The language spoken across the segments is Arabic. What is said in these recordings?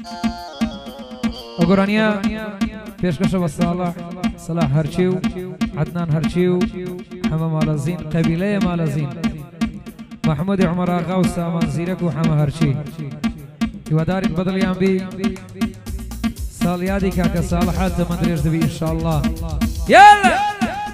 وقرانيا فيش كشف الصالح صلاح هرشيو عدنان هرشيو حما مالازين قبيلة مالازين محمود عمر آغا وسامان زيرك وحما هرشي يودار بدليان بي ساليادي كاكا صالحات مدريش دبي إن شاء الله يلا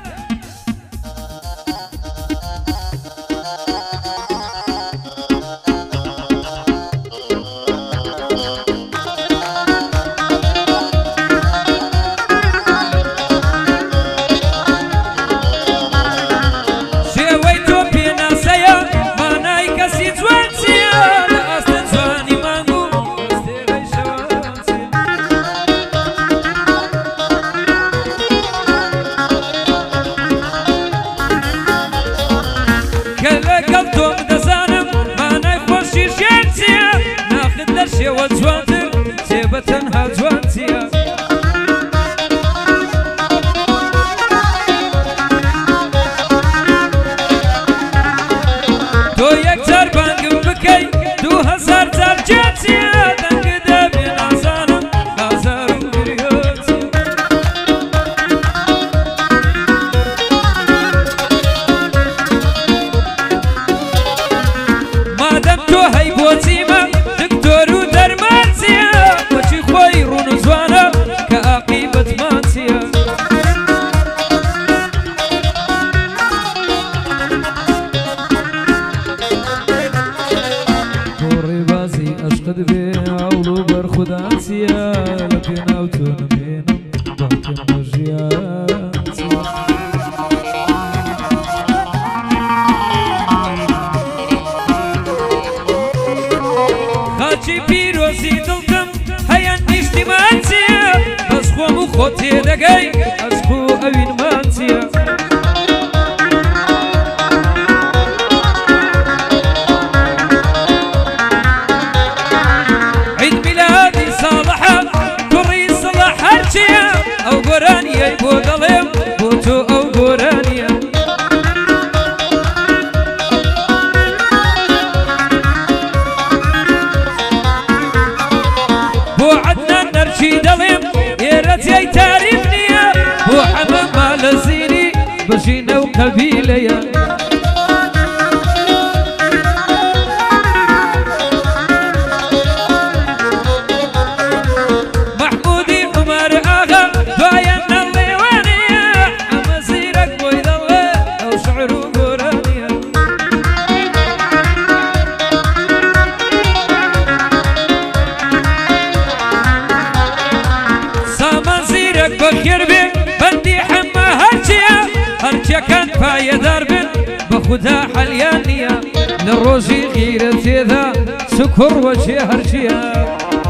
للروزي غيرتي ذا سكر وجه هرشيا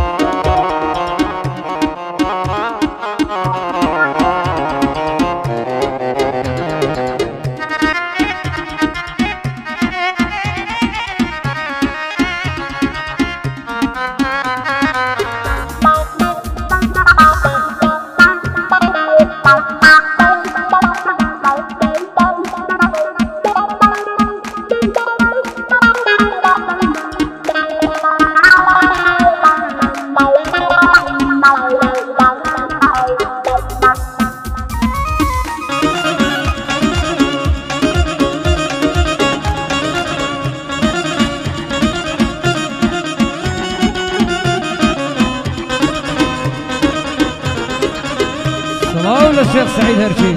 الشيخ سعيد هرشي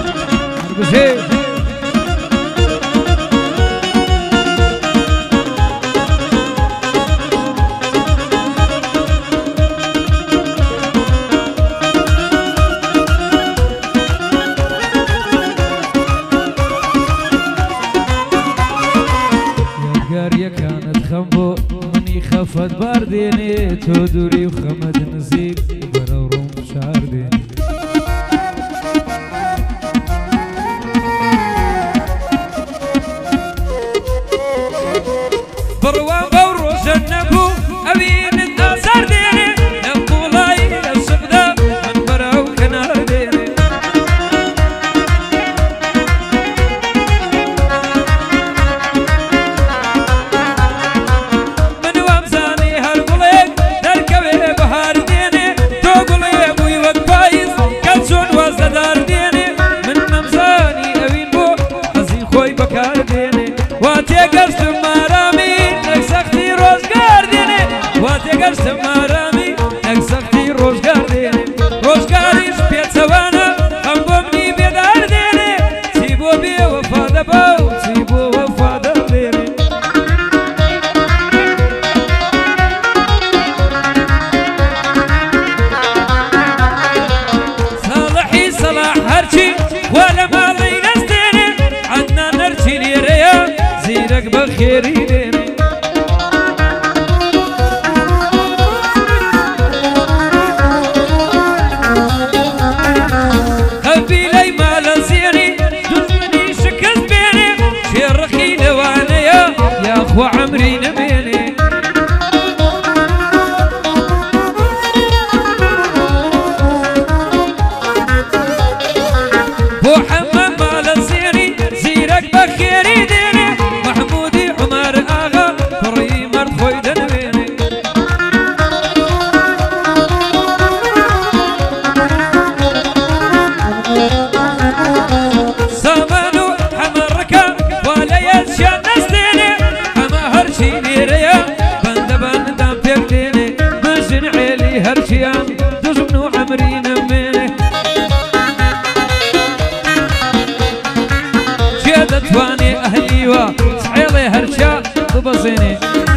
يا كانت خنبو مني خفت بارديني تودوري وخمد نزيب برورم شارديني تێگەشتە مارانی نەک سەختی ڕۆژگار دێنێ ڕۆژگاریش پێچەوانە ئەم بۆ منی بێدار دێنێ چی بۆ بێ وەفا دەبا و چی بۆ وەفا دەڵێنێ ساڵحی سەلاح هەرچی وا لە ماڵی نەستێنێ عەدنان هەرچی لێرەیە زیرەک بە خێری دێنێ قەبیلەی مالە زێنی دوژمنی شکست بێنێ شێڕەخی لەوانەیە یاخوا عەمری نەبێنێ بۆ حەمە مالە زێنی زیرەک بە خێری دێنێ محمودی عومەر ئاغا کوڕی مەرد خۆی دەنوێنێ سامان و حەمەڕەکە وا لە یەکیان نەستێنێ ئەمە هەرچی لێرەیە بەندە بەندەم پێک دێنێ بژن عێلی هەرچیان دوژمن و عەمری نەمێنێ کێ دەتوانێ ئەهلیوە عێڵێ هەرچیا ببەزێنێ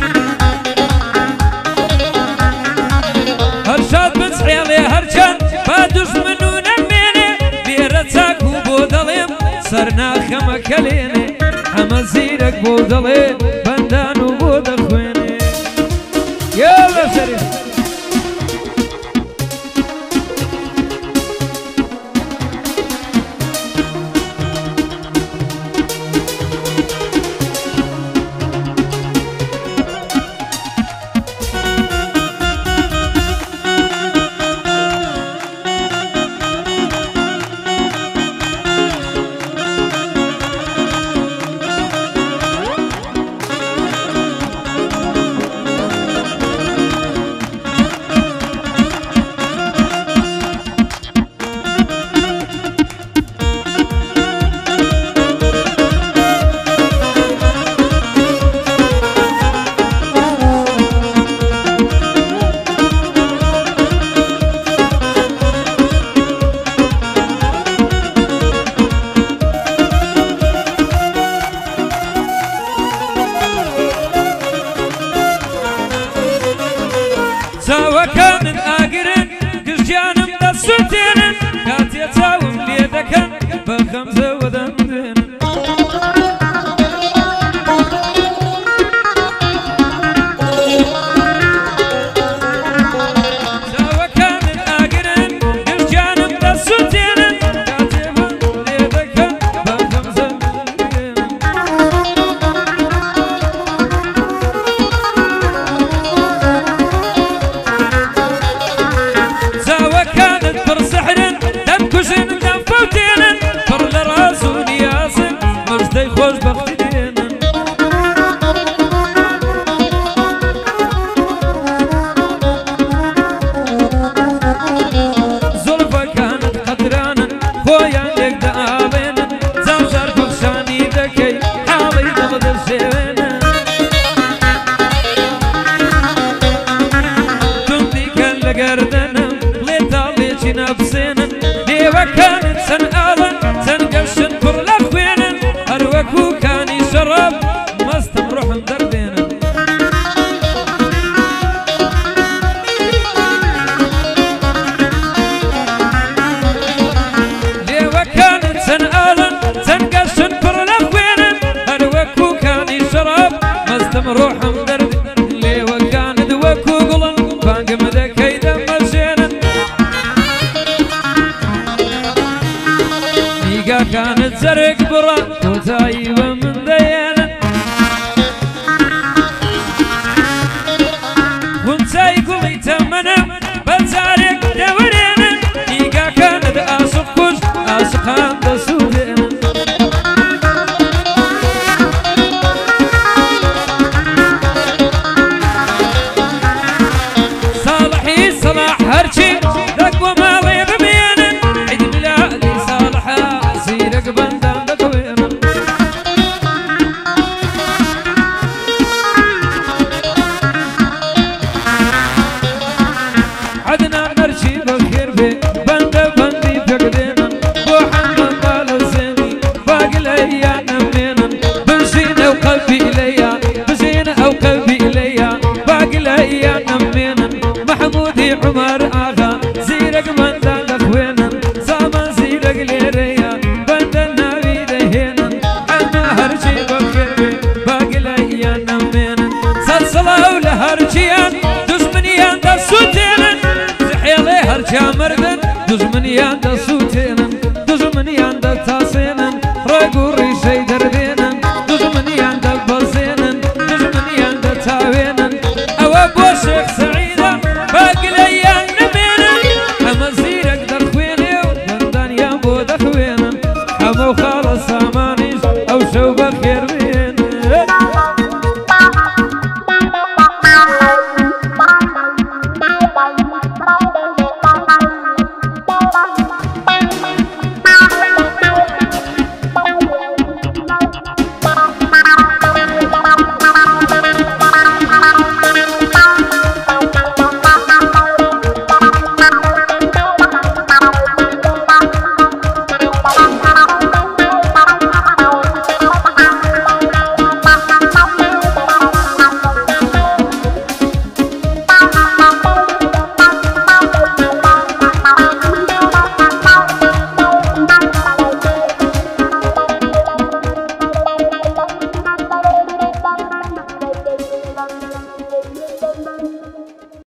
هەرشاد بچ عێڵێ هەرچەند با دوژمن و نەمێنێ لێرە چاک و بۆ دەڵێم سەرناخەمەکە لێنێ ئەمە زیرەک بۆ دەڵێ بەندان و بۆ دەخوێنێ یاڵە شەریف چاوەکانت ئاگرن گشتیانم دەسووتێنن کاتێ چاوم لێ دەکەن بە خەمزەوە دەمدێنن چاوەکانت ئاگرن گشتیانم دەسووتێنن کاتێ لێ دەکەن بە خەمزەوە دەمدێنن چاوەکانت پڕ سەحرن دەمکوژن دەمفەوتێنن پڕ لە ڕاز و نیازن مژدەی خۆشبەختی دێنن زۆڵفەکانت قەترانن خۆیان لێک دەئاڵێنن جاوژار بەخشانی دەکەی حاڵی دڵدەشێوێنن توندیکەن لە گەردەنم بڵێ تاڵێکی نەبسێنن لێوەکانت چەند ئاڵن چەند گەشتن پڕ لە خوێنن هەر وەکوو کانی شەڕاب مەستم ڕوحم دەردێنن لێوەکانت چەند ئاڵن چەند گەشتن پڕ لە خوێنن هەر وەکوو کانی شەڕاب مەستم ڕوحم دەردێنن لێوەکانت وەکوو گوڵن بانگم دەکەی دەمەژێنن نیگاکانت جەرێک بڕە کۆتایی بە من دەێنن غونچای گوڵی تەمەنم بە جارێک دەوەرێنن نیگاکانت ئاشق کوش ئاشقان دەسوودێنن ساڵحی سەلاح هەرچی دەک بۆ ماڵێ ببێنن عید میلالی ساڵحە زیرەک بەندان دەدوێنن محمودي عمر آغا